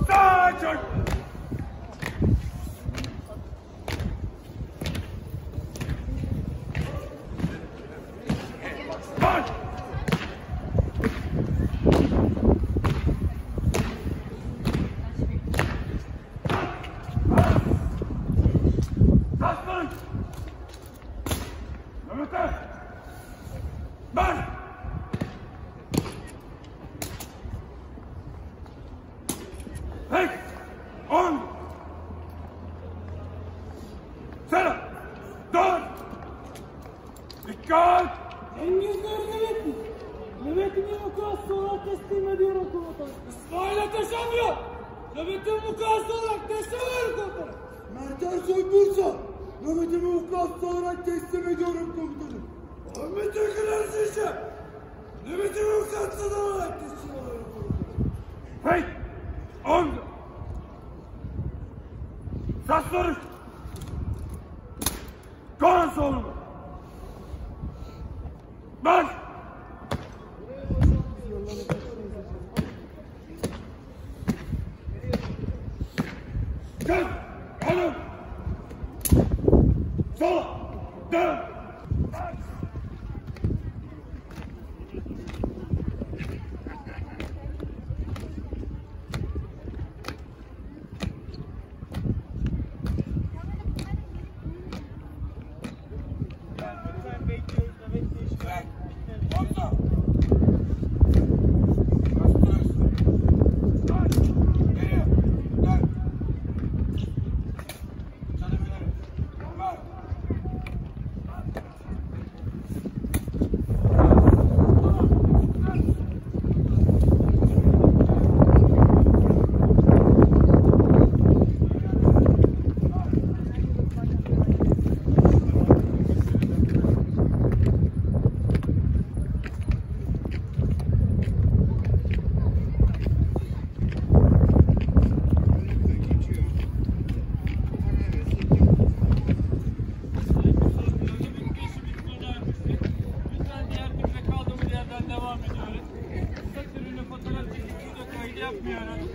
Sağ çök. Marş. Tasmanın. Mehmet'e. Marş. Pek. 10. Selam. 4. Dikkat. Cengiz Mehmet'i. Nöbetimi vukuatçı olarak teslim ediyorum komutanım. İsmail Ateşamıyor. Nöbetim vukuatçı olarak teslim ediyorum komutanım. Mert Ersoy Bursa. Nöbetimi vukuatçı olarak teslim ediyorum komutanım. Ahmet Akın Şişe. Nöbetimi vukuatçı olarak teslim ediyorum komutanım. Pek. 10. Sas soruş. Konan solunu. Marş. Gel. Alın. Sola. Dön. Marş. Yapmıyorum.